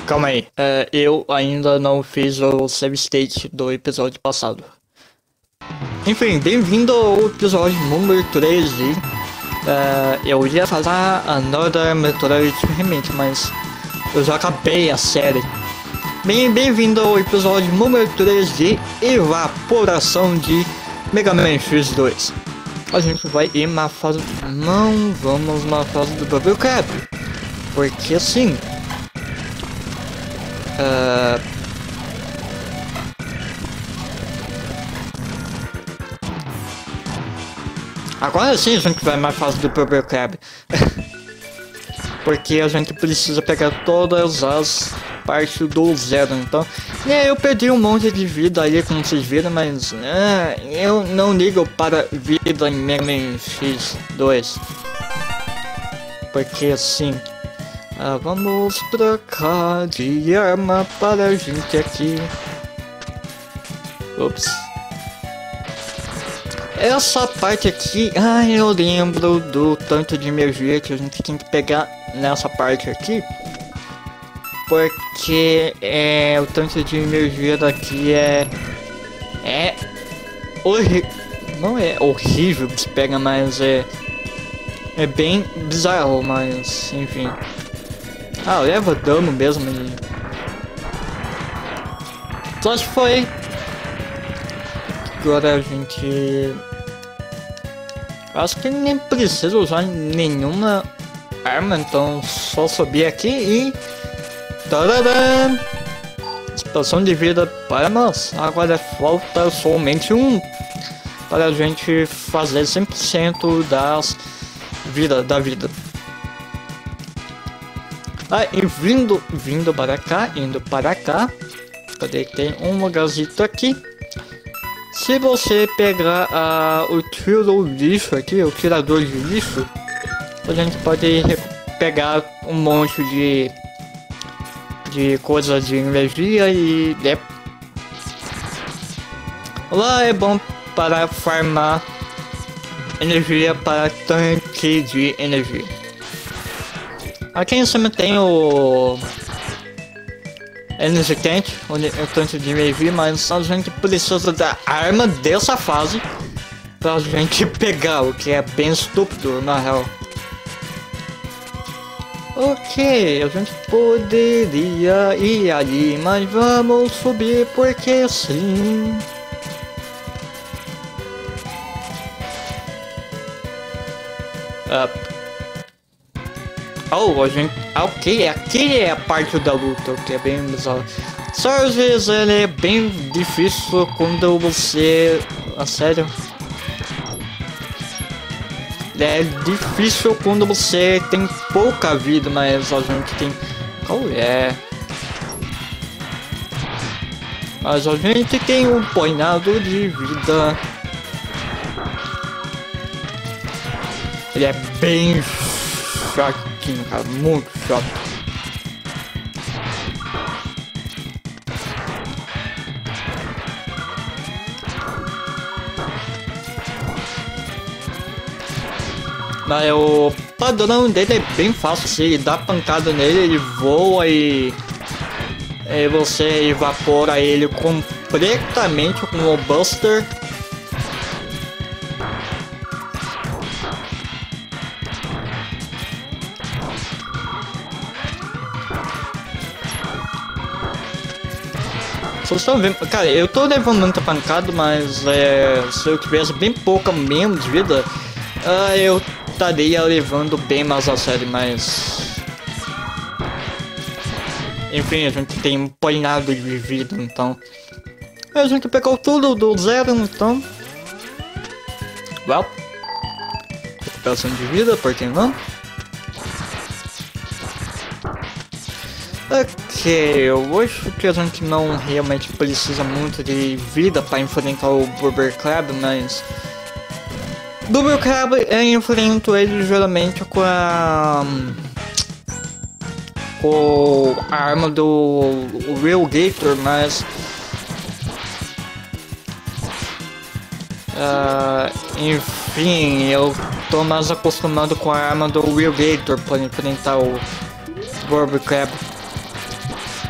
Calma aí, eu ainda não fiz o save state do episódio passado. Enfim, bem-vindo ao episódio número 13. Eu ia falar Another Metroid Remake, mas eu já acabei a série. Bem-vindo ao episódio número 13 de Evaporação de Mega Man X2. A gente vai ir na fase... Não vamos na fase do Bubble Cap, porque assim... Agora sim a gente vai na fase do Bubble Crab. Porque a gente precisa pegar todas as partes do zero. Então, eu perdi um monte de vida aí, como vocês viram, mas eu não ligo para vida em Mega Man X2. Porque assim, vamos trocar de arma para a gente aqui. Ops. Essa parte aqui, eu lembro do tanto de energia que a gente tem que pegar nessa parte aqui. Porque o tanto de energia daqui é horrível. Não é horrível que se pega, mas é bem bizarro, mas enfim. Leva dano mesmo e... Só se foi. Agora a gente... Acho que nem precisa usar nenhuma arma, então só subir aqui e... Tadadã! Expansão de vida para nós. Agora falta somente um para a gente fazer 100% das da vida. E vindo para cá, indo para cá. Cadê que tem um lugarzito aqui? Se você pegar o lixo aqui, o tirador de lixo, a gente pode pegar um monte de coisas de energia e lá é bom para farmar energia para tanque de energia. Aqui em cima tem o energia quente, o tanque de energia, mas a gente precisa da arma dessa fase pra gente pegar, o que é bem estúpido na real. Ok, a gente poderia ir ali, mas vamos subir porque sim. A gente... Ok, aqui é a parte da luta, que é bem bizarro. Só às vezes ele é bem difícil quando você... sério? É difícil quando você tem pouca vida, mas a gente tem... Qual é? Mas a gente tem um punhado de vida. Ele é bem chatinho, cara, muito chato. Mas o padrão dele é bem fácil, se dá pancada nele, ele voa e você evapora ele completamente com o Buster. Vocês estão vendo, cara, eu tô levando muita pancada, mas se eu tivesse bem pouca mesmo de vida, eu estaria levando bem mais a sério, mas... Enfim, a gente tem um punhado de vida, então... A gente pegou tudo do zero, então... Well... Recuperação de vida, por que não? Ok, eu acho que a gente não realmente precisa muito de vida para enfrentar o Bubble Crab, mas... Bubble Crab, eu enfrento ele geralmente com a arma do Real Gator, mas... enfim, eu tô mais acostumado com a arma do Real Gator para enfrentar o Bubble Crab.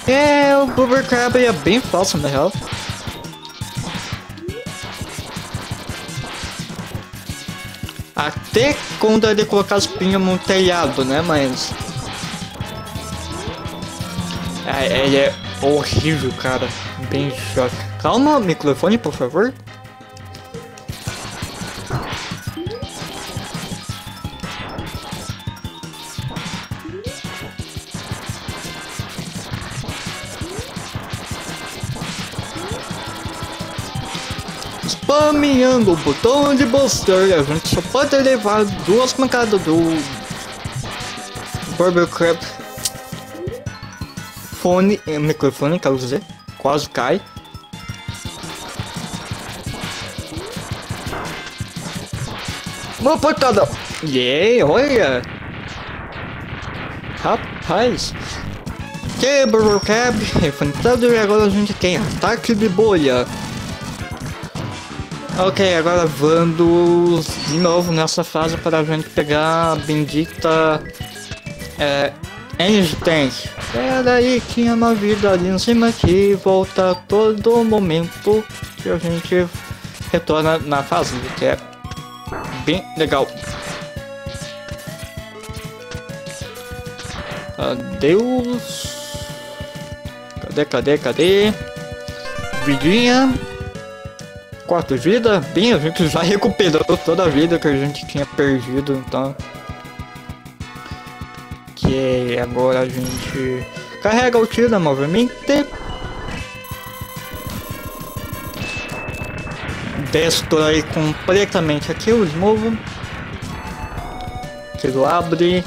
É, o Bubble Crab é bem fácil na real. Até quando ele colocar as pinhas no telhado, né? Mas... ele é horrível, cara. Bem chato. Calma, microfone, por favor. Spameando o botão de Buster, a gente só pode levar 2 pancadas do Bubble Crab. Microfone, quero dizer, quase cai. Uma pancada! Yeah, olha! Rapaz! Que Bubble Crab, enfrentado, e agora a gente tem ataque de bolha. Ok, agora vamos de novo nessa fase para a gente pegar a bendita Energy Tank. Pera aí, tinha uma vida ali em cima que volta a todo momento que a gente retorna na fase, que é bem legal. Adeus. Cadê? Vidinha. 4 vida, bem, a gente já recuperou toda a vida que a gente tinha perdido, então... Que agora a gente carrega o tiro novamente. Destrói completamente aqui o novo. Tiro abre.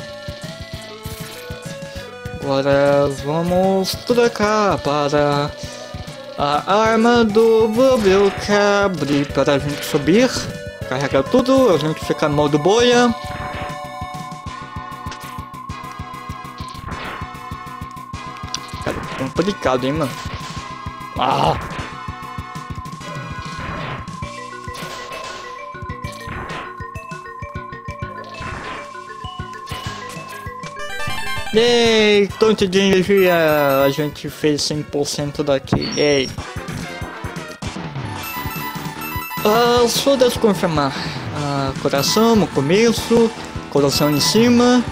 Agora vamos trocar para... a arma do Bubble Crab para a gente subir, carrega tudo, a gente fica no modo bolha. Cara, complicado, hein, mano. Ah! Ei, tanto de energia, a gente fez 100% daqui, ei. Só desconfirmar. Coração no começo, coração em cima,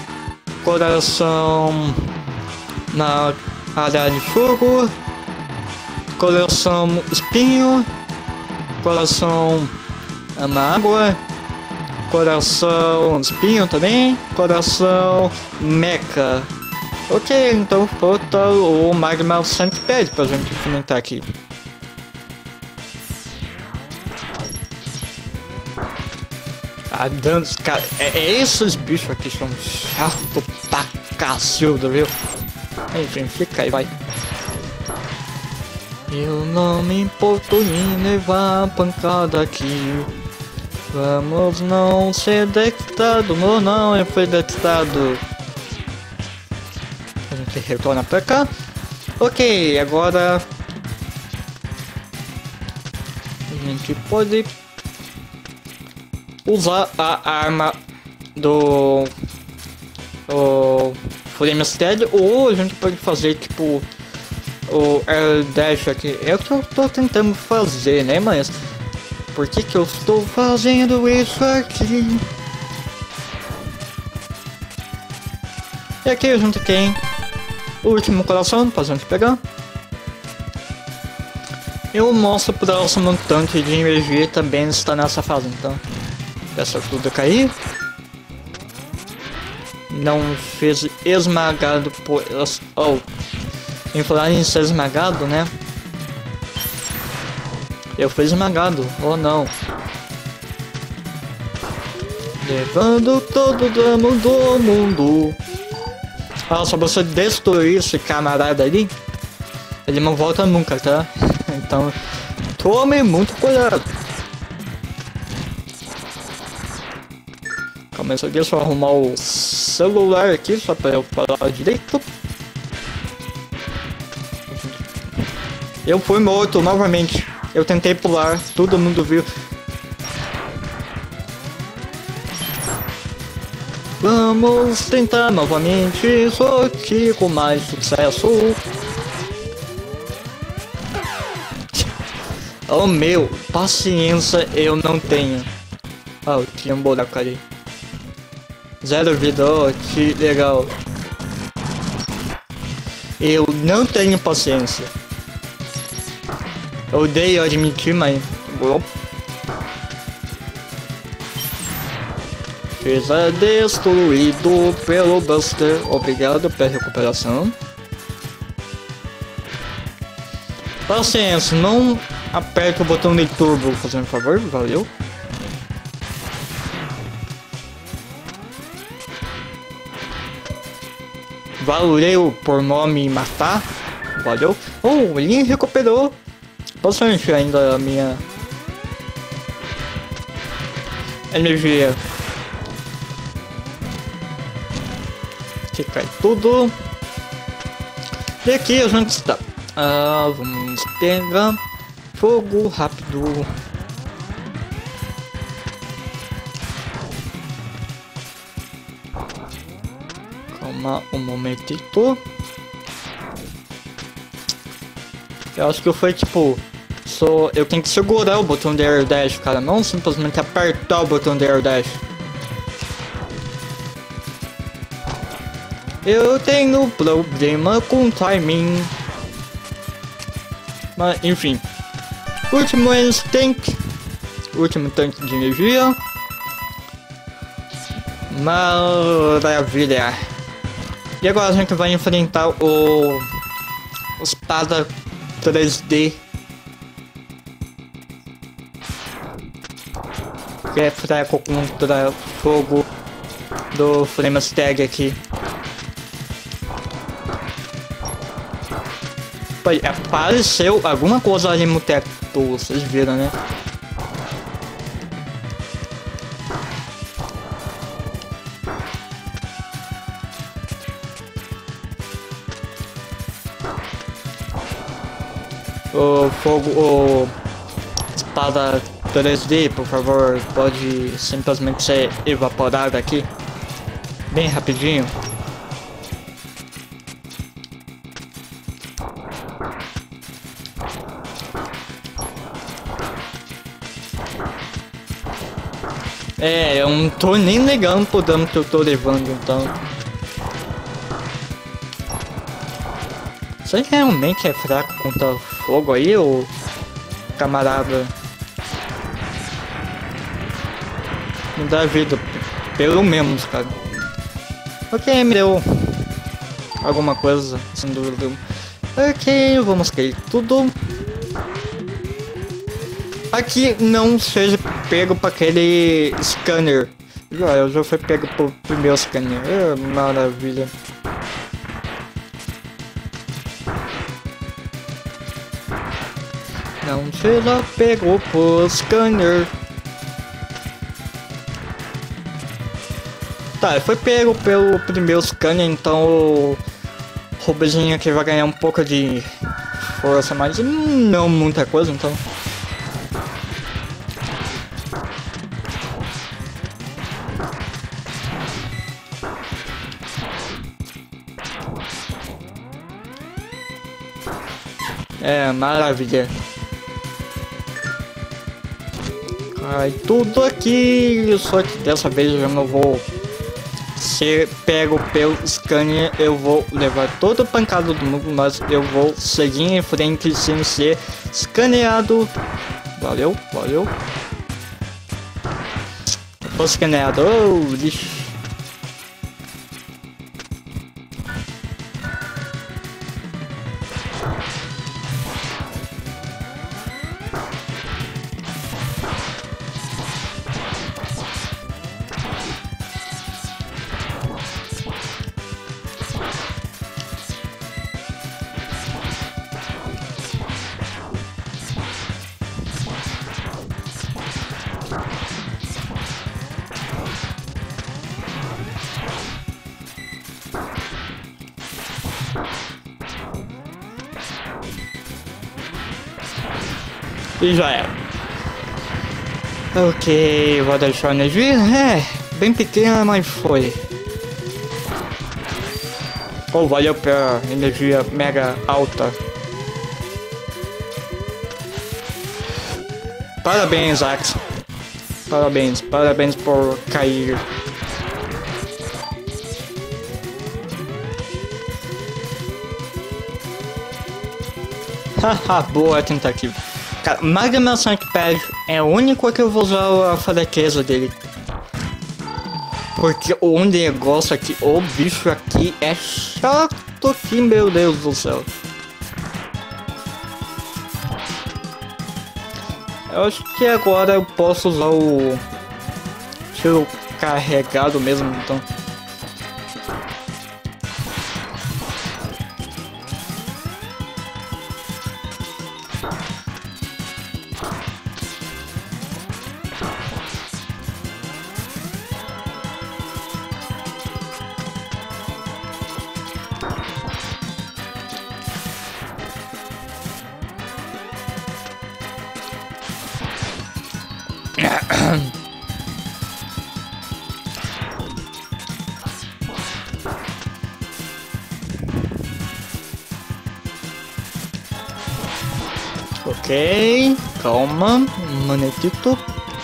coração na área de fogo, coração espinho, coração na água, coração espinho também, coração mecha. Ok, então falta o Magma Centipede pra gente implementar aqui. Danos, cara, esses bichos aqui são chatos pra cacilda, viu? Enfim, fica aí, vai. Eu não me importo em levar pancada aqui. Vamos não ser detectado, não foi detectado. A gente retorna pra cá. Ok, agora a gente pode usar a arma do Flame Stead, ou a gente pode fazer tipo o Air Dash aqui. É o que eu tô tentando fazer, né, mas por que eu estou fazendo isso aqui? E aqui a gente tem o último coração pra gente pegar. E o nosso próximo tanque de energia também está nessa fase, então deixa tudo cair. Não fez esmagado por... Oh, em falar em ser esmagado, né? Eu fui esmagado, ou não? Levando todo o dano do mundo. Se você destruir esse camarada ali, ele não volta nunca, tá? Então, tome muito cuidado. Calma aí, deixa eu arrumar o celular aqui, só pra eu falar direito. Eu fui morto novamente. Eu tentei pular, todo mundo viu. Vamos tentar novamente, só que com mais sucesso. Oh meu, paciência eu não tenho. Ah, eu tinha um buraco ali. 0 vida, oh, que legal. Eu não tenho paciência. Eu odeio admitir, mas... Seja destruído pelo Buster. Obrigado pela recuperação. Paciência, não aperte o botão de turbo, fazendo favor, valeu. Valeu por não me matar, valeu. Oh, ele recuperou bastante ainda a minha energia. Que cai tudo. E aqui a gente está. Vamos pegar fogo rápido. Calma um momentito. Eu acho que foi tipo... eu tenho que segurar o botão de Air Dash, cara. Não simplesmente apertar o botão de Air Dash. Eu tenho problema com timing. Mas enfim. Último instinct. Último tanque de energia. Maravilha. E agora a gente vai enfrentar o espada 3D. Que é fraco contra fogo do Flamestag aqui. Apareceu alguma coisa ali no teto, vocês viram, né? O fogo, o espada 3D, por favor, pode simplesmente ser evaporado aqui, bem rapidinho. Eu não tô nem ligando pro dano que eu tô levando, então. Você realmente é fraco contra fogo aí, ô camarada? Me dá vida, pelo menos, cara. Ok, me deu alguma coisa, sem dúvida. Ok, vamos cair tudo. Aqui não seja pego para aquele scanner. Eu já fui pego pro primeiro scanner. Maravilha. Não seja pego pro scanner. Tá, foi pego pelo primeiro scanner, então o robozinho aqui vai ganhar um pouco de força, mas não muita coisa, então. Maravilha. Cai tudo aqui, só que dessa vez eu não vou ser pego pelo scanner. Eu vou levar toda a pancada do mundo, mas eu vou seguir em frente sem ser escaneado. Valeu, valeu. Tô escaneado, oh, lixo. E já era. Ok, vou deixar a energia. Bem pequena, mas foi. Oh, valeu pela energia mega alta. Parabéns, Axe. Parabéns por cair. Haha, boa tentativa. Cara, Magma Sancpad é o único que eu vou usar a fraqueza dele. Porque o negócio aqui, o bicho aqui é chato que, meu Deus do céu. Eu acho que agora eu posso usar o tiro carregado mesmo, então. Ok, calma, um minutito.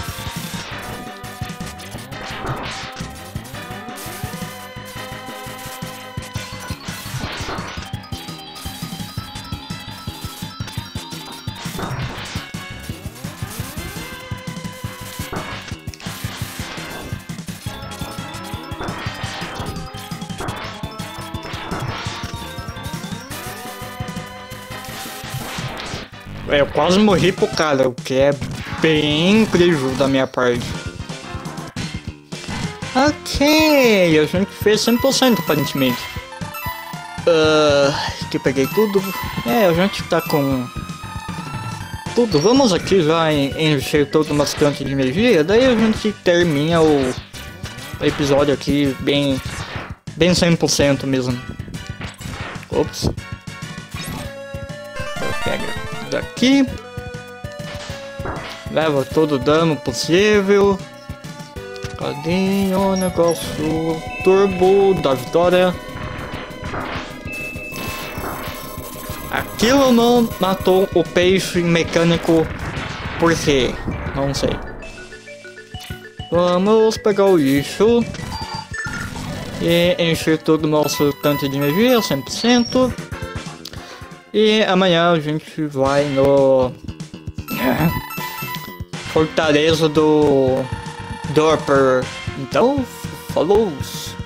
Eu quase morri pro cara, o que é bem incrível da minha parte. Ok, a gente fez 100% aparentemente. Que eu peguei tudo. A gente tá com tudo. Vamos aqui já encher todo o nosso tanque de energia. Daí a gente termina o episódio aqui bem 100% mesmo. Ops. Pega daqui. Leva todo o dano possível. Cadê o negócio? Turbo da vitória. Aquilo não matou o peixe mecânico. Por quê? Não sei. Vamos pegar o lixo e encher todo o nosso tanque de energia 100%. E amanhã a gente vai no Fortaleza do Dorper. Então, falou!